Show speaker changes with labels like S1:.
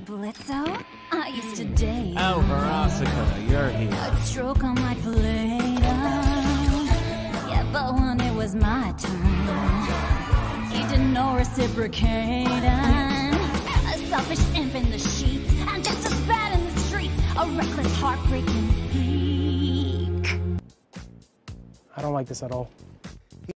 S1: Blitzo? I used to date.
S2: Oh, Verosika, you're here.
S1: I'd stroke on my Play-Doh. Yeah, but when it was my turn, he did no reciprocating. A selfish imp in the sheets, and just as bad in the streets. A reckless, heartbreaking freak.
S3: I don't like this at all.